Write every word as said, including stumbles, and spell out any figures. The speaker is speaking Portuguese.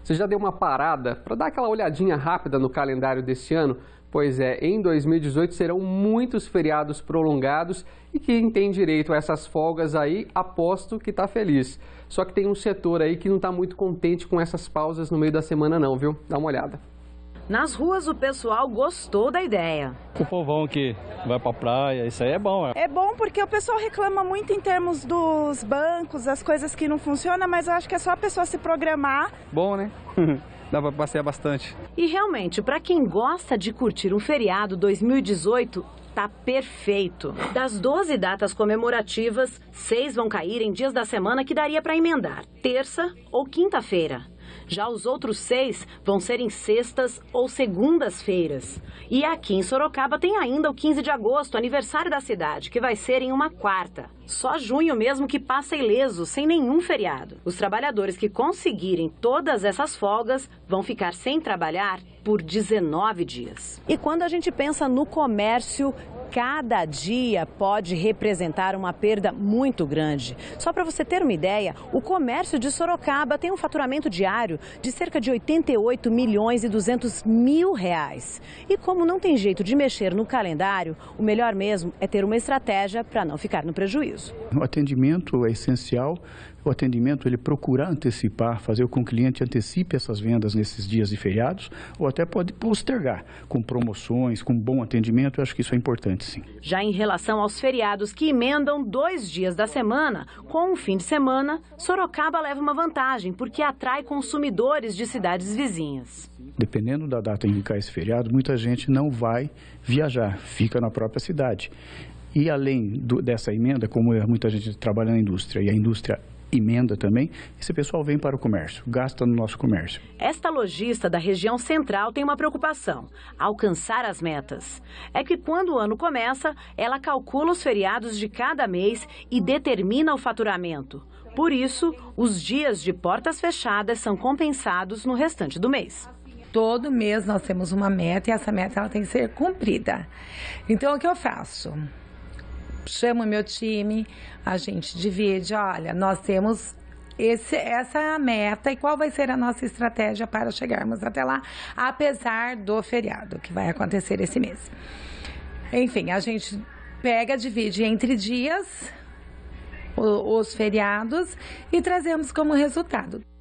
Você já deu uma parada para dar aquela olhadinha rápida no calendário desse ano? Pois é, em dois mil e dezoito serão muitos feriados prolongados e quem tem direito a essas folgas aí, aposto que está feliz. Só que tem um setor aí que não está muito contente com essas pausas no meio da semana não, viu? Dá uma olhada. Nas ruas o pessoal gostou da ideia. O povão que vai pra praia, isso aí é bom. É, é bom porque o pessoal reclama muito em termos dos bancos, as coisas que não funcionam, mas eu acho que é só a pessoa se programar. Bom, né? Dá pra passear bastante. E realmente, para quem gosta de curtir um feriado, dois mil e dezoito tá perfeito. Das doze datas comemorativas, seis vão cair em dias da semana que daria para emendar, terça ou quinta-feira. Já os outros seis vão ser em sextas ou segundas-feiras. E aqui em Sorocaba tem ainda o quinze de agosto, aniversário da cidade, que vai ser em uma quarta. Só junho mesmo que passa ileso, sem nenhum feriado. Os trabalhadores que conseguirem todas essas folgas vão ficar sem trabalhar por dezenove dias. E quando a gente pensa no comércio, cada dia pode representar uma perda muito grande. Só para você ter uma ideia, o comércio de Sorocaba tem um faturamento diário de cerca de oitenta e oito milhões e duzentos mil reais. E como não tem jeito de mexer no calendário, o melhor mesmo é ter uma estratégia para não ficar no prejuízo. O atendimento é essencial. O atendimento, ele procurar antecipar, fazer com que o cliente antecipe essas vendas nesses dias de feriados, ou até pode postergar com promoções, com bom atendimento. Eu acho que isso é importante, sim. Já em relação aos feriados que emendam dois dias da semana, com um fim de semana, Sorocaba leva uma vantagem, porque atrai consumidores de cidades vizinhas. Dependendo da data em que cai esse feriado, muita gente não vai viajar, fica na própria cidade. E além do, dessa emenda, como muita gente trabalha na indústria, e a indústria emenda também, esse pessoal vem para o comércio, gasta no nosso comércio. Esta lojista da região central tem uma preocupação: alcançar as metas. É que quando o ano começa, ela calcula os feriados de cada mês e determina o faturamento. Por isso, os dias de portas fechadas são compensados no restante do mês. Todo mês nós temos uma meta e essa meta ela tem que ser cumprida. Então, o que eu faço? Chamo meu time, a gente divide, olha, nós temos esse, essa meta e qual vai ser a nossa estratégia para chegarmos até lá, apesar do feriado que vai acontecer esse mês. Enfim, a gente pega, divide entre dias os feriados e trazemos como resultado.